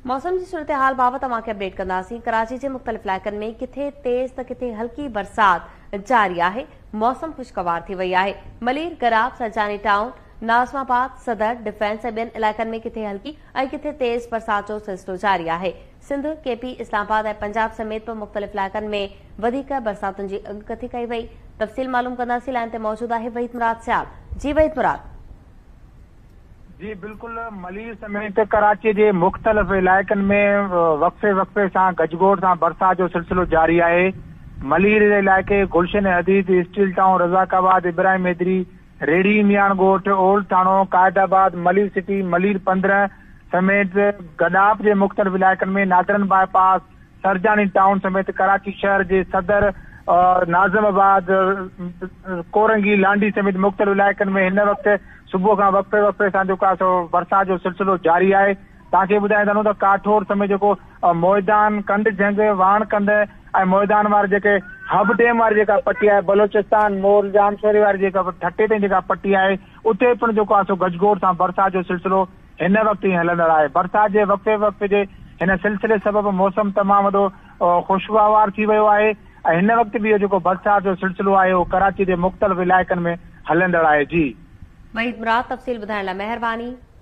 मौसम की सूरत हाल बाबत तव्हांखे अपडेट कंदासीं। कराची के मुख़्तलिफ़ इलाक़नि में किथे तेज़ त किथे हल्की बरसात जारी है। मौसम खुशगवार थी वही है। मलीर, गराब, सरजानी टाउन, नाज़माबाद, सदर, डिफेंस ऐं ॿियनि इलाइक़नि में किथे हल्की ऐं किथे तेज़ बरसात जो सिलसिलो जारी है। सिंध, केपी, इस्लामाबाद ऐं पंजाब समेत मुख़्तलिफ़ इलाइक़नि में वधीक बरसातुनि जी अॻकथी कई वई। तफ़सील मालूम कंदासीं। लाइन ते मौजूद है वहीद मुराद सियाल। जी वहीद मुराद। जी बिल्कुल, मलीर समेत कराची के मुख्तलिफ इलाइक़नि में वक्फे वक्फे से गजगोड़ से बरसात जो सिलसिलो जारी है। मलीर इलाइक़े, Gulshan Hadeed, steel town, Razzakabad, Ibrahim Hyderi, Rehri, Mian Goth, old थानो, कायदाबाद, मलीर सिटी, मलीर 15 समेत गडाप के मुख्तलिफ इलाइक़नि में नादरन बाईपास, सरजानी टाउन समेत कराची शहर के सदर, नाज़माबाद, कोरंगी, लांडी समेत मुख्तलिफ इलाइक़नि में इन वक्त सुबह का वक्फे वक्फे से बरसात जो सिलसिलो जारी है। तव्हांखे ॿुधाए छॾूं त काठोर समेत जेको मोइदान, कंड जंग, वाण कंद ऐं मोइदान वारी जेके हब डैम वारी जेका पट्टी है, बलोचिस्तान, मोर, जामशोरी वारी जेका ठटे ताईं जेका पट्टी है, उते पिणु जेको आहे सो गजगोड़ सां बरसात जो सिलसिलो हिन वक्त ही हलंदड़ आहे। बरसात जे वक्फे वक्फे जे हिन सिलसिले सबब मौसम तमामु वॾो खुशगवार थी वियो आहे ऐं हिन वक्त भी जेको बरसात जो सिलसिलो आहे उहो कराची जे मुख़्तलिफ़ इलाइक़नि में हलंदड़ आहे। जी वहीद मुराद, तफ़सील ॿुधाइण लाइ महिरबानी।